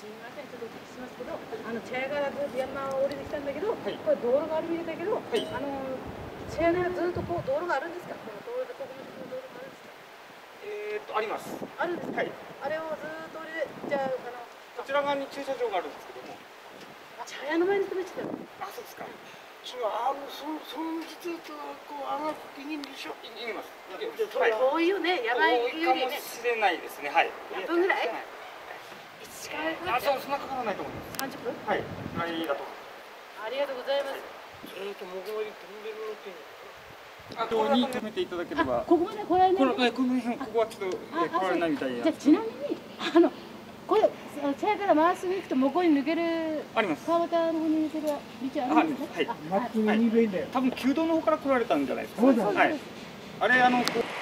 すみません、ちょっとお聞きしますけど、チェアからずっと山を降りてきたんだけど、これ道路があるみたいだけど、チェアからずっとこう道路があるんですか？この道路でここまでの道路があるんですか？ あります。 あるんですか？あれをずっと降りて、じゃあ、 こちら側に駐車場があるんですけども。 チャヤの前に止めてたよ。 そうですか。 その実とこう上がっていいんでしょ。 いきます。 遠いよね、山行くよりね。 かもしれないですね。はい。 何分ぐらい？1時間ぐらい。 そんなかからないと思います。 30分？ はい。ぐらいだと思いありがとうございます。 ずっと向こうに飛んでるのって。 ここに止めていただければ。 ここまで来られない。 この辺、ここはちょっと来られないみたいな。 じゃあちなみにこれチェアからまっすぐ行くと向こうに抜けるあります。 川端の方に抜ける道あるんですね。 マップに2便だよ。 多分旧道の方から来られたんじゃないですか。 そうです。 はい。あれこう。